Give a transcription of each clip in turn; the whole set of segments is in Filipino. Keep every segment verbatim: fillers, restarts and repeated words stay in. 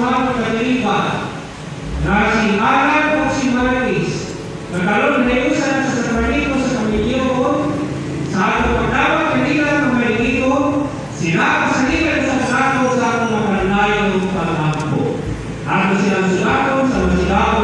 mga kataliban na si Alan o si Maris nagkaroon na iusan sa Sakramentong sa Kamilyon sa atong pagdawat kanila ng Maligito sila ang saligan sa sato sa akong makalinayo pag-ampo. Ato silang sulaton sa masigaw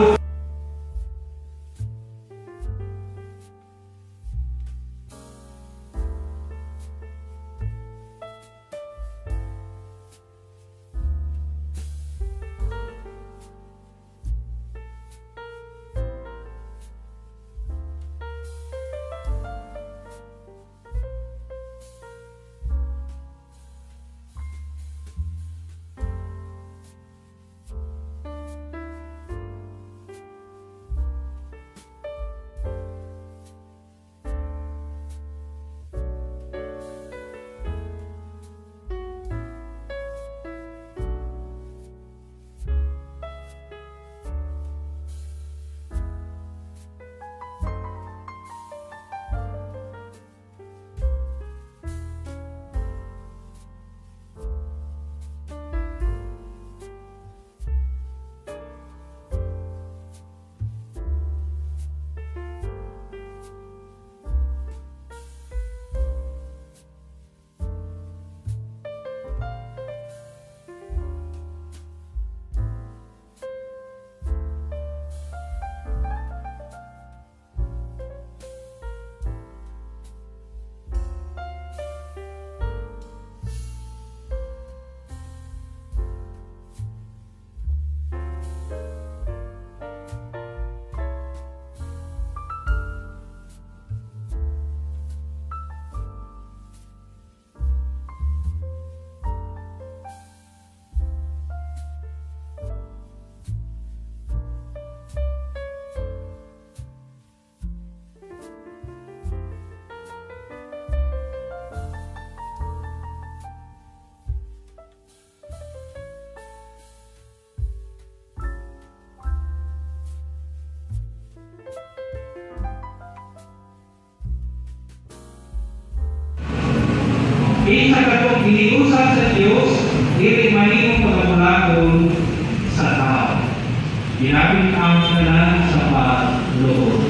Isa katong giniusan sa Diyos, dili mahimong pagmulagon sa tao. Ginabing ang kanan sa pagloob.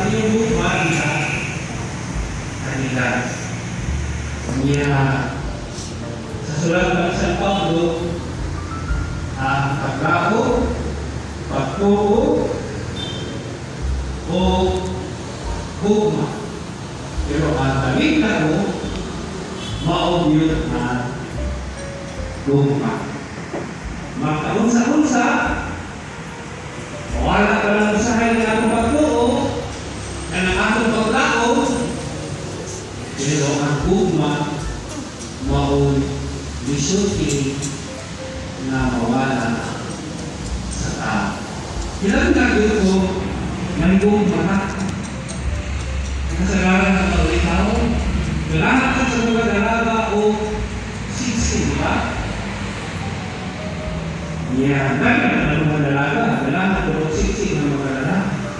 inyong buhay sa kanila. Kaya sa sulat ng San Pablo, ang paglaho, pagtuo, o hugma. Pero ang damit na mo, maobyot na hugma. Magkaunsa-unsa, wala ka lang usahay na atong pagtuo, na ng atong paglaho, pero ang hugma, mao'y bisulti na mawala sa tao. Ilang gagawin ko, may hugma na. Kasagaran ng pag-itaw, kailangan ka sa mga dalaga o siksi, di ba? Yan, dahil ka ng mga dalaga, kailangan ka o siksi ng mga dalaga.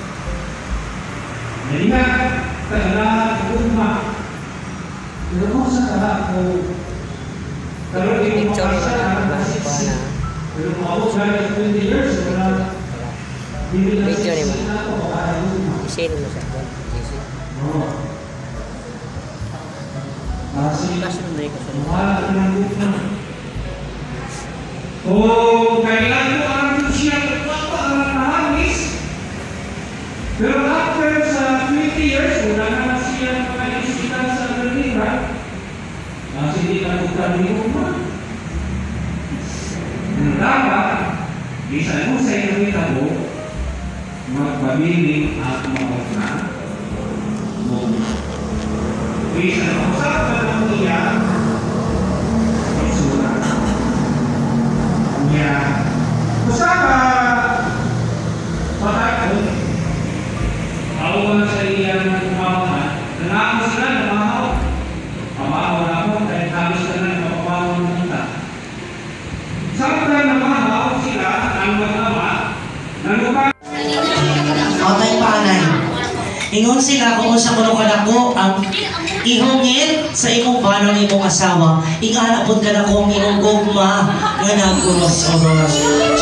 Yan nga, kailangan ka hugma. Pero kung sa kala ko, karoon yung mga kasya na siksi. Pero kung ako gaya twenty years, wala, hindi na siksi na ako, kaya hugma. Isin mo sa akin. Oo. Kasi, mahal ka ng hugma. Kung kailan mo ang siya nagpapakaramahangis, pero after sa twenty years, wala naman siya makaisipan sa Berlina, kasi hindi na bukan ni hugma. Ang dapat, isa mo sa inyo mo, magpabiling at makapna. Bisa mausap ka ng iya, magsulat. Kanya, usap ka, patakot, awan sa iyang kumawahan, nangako sila na mahaw. Pamahaw na ako, kahit halos ka na napapamahaw ng kita. Sampai na mahaw sila, ang mag-ama, nanupan. Otay panay. Ingon sila kung sa kuno kanako ang ihungit sa imong balon imong asawa. Ingana pud kanako ang imong gugma nga nagkuros oras.